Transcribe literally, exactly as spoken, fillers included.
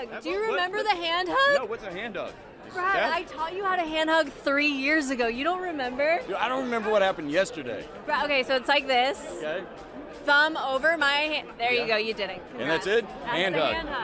hug. Do you remember what, what, the hand hug? No, what's a hand hug? Brad, that? I taught you how to hand hug three years ago. You don't remember? Dude, I don't remember what happened yesterday. Brad, okay, so it's like this. Okay. Thumb over my hand. There yeah. you go. You did it. Congrats. And that's it? That's hand hug. Hand hug.